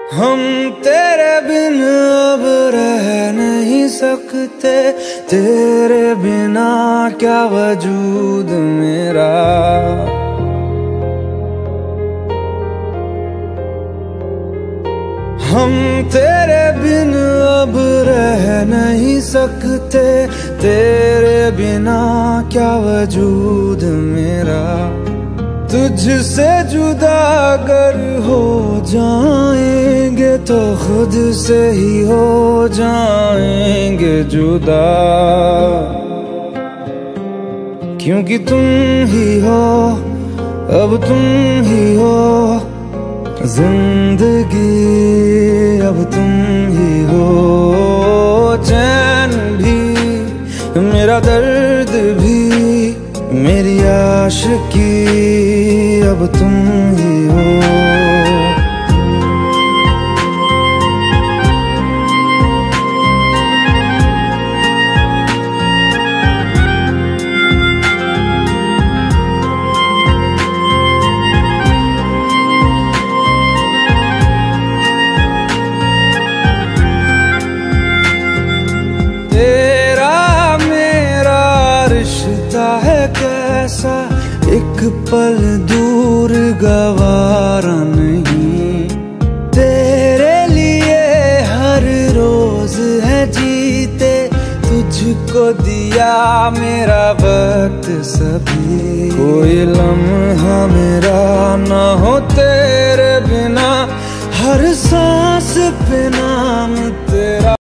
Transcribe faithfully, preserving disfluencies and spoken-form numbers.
हम तेरे बिन अब रह नहीं सकते, तेरे बिना क्या वजूद मेरा। हम तेरे बिन अब रह नहीं सकते, तेरे बिना क्या वजूद मेरा। तुझसे जुदा अगर हो जाएंगे तो खुद से ही हो जाएंगे जुदा, क्योंकि तुम ही हो, अब तुम ही हो जिंदगी, अब तुम ही हो। चैन भी मेरा दर्द भी मेरी आशिकी, अब तुम ही हो। तेरा मेरा रिश्ता है कैसा, एक पल दूर गवारा नहीं। तेरे लिए हर रोज है जीते, तुझको दिया मेरा वक्त सभी। कोई लम्हा मेरा ना हो तेरे बिना, हर सांस पे ना